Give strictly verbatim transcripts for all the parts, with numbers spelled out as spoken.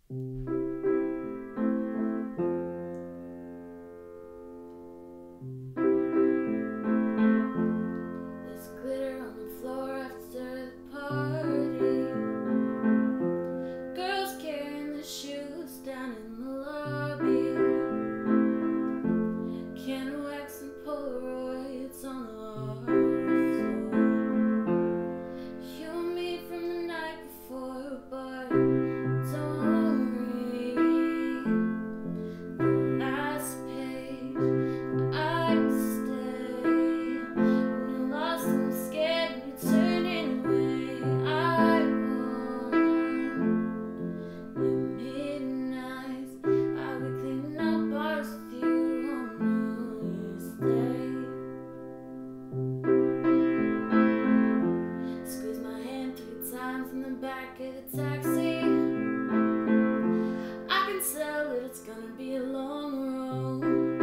There's glitter on the floor after the party. Girls carrying the shoes down in the lobby. Can wax and Polaroids on the floor. You and me from the night before, but don't read the last page. I stay. When you're lost and scared and you're turning away, I want your midnights. I'll be cleaning up bars with you on New Year's Day. Squeeze my hand three times in the back of the taxi. I can tell that it's gonna be a long road.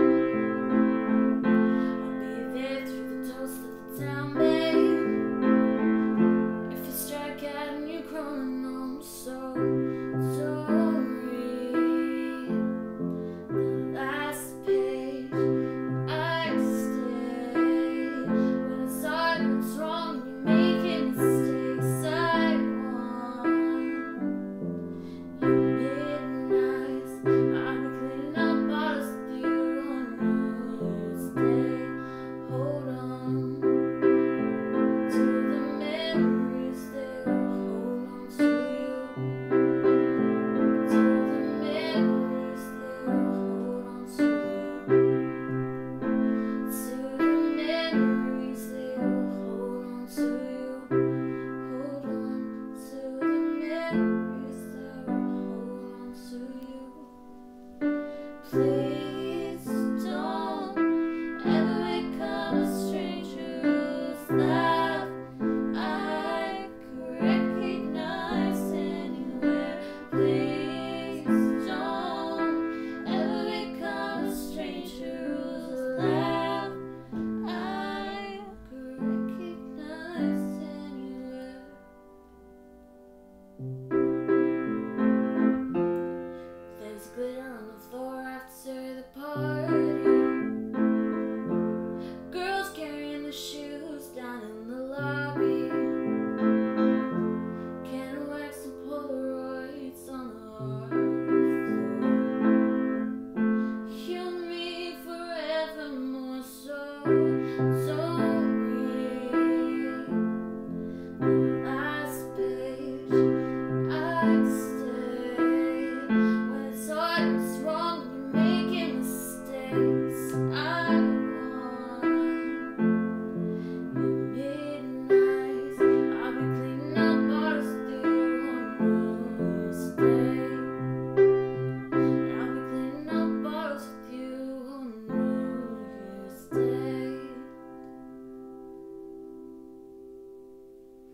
I'll be there through the toast of the town, babe. If you strike out and you're crawling home, so don't read the last page. I stay. When it's hard and it's wrong and you're making mistakes, I want your midnights. I'll be cleaning up bottles with you on New Year's Day. Hold on to the memories, they will hold on to you. To the memories, they will hold on to you. To the memories, they will hold on to you. Hold on to the memories, they will hold on to you. Please don't ever become a stranger whose laugh I could recognize anywhere. Please don't ever become a stranger whose laugh I could recognize anywhere. There's glitter on the floor after the party. Girls carrying the shoes down in the lobby. Can wax and Polaroids on the floor. You and me forevermore, so don't read the last page. I stay. When it's hard and it's wrong and you're making mistakes, I want your midnights. I'll be cleaning up bars with you on New Year's Day. I'll be cleaning up bars with you on New Year's Day.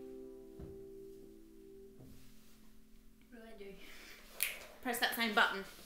What do I do? Press that same button.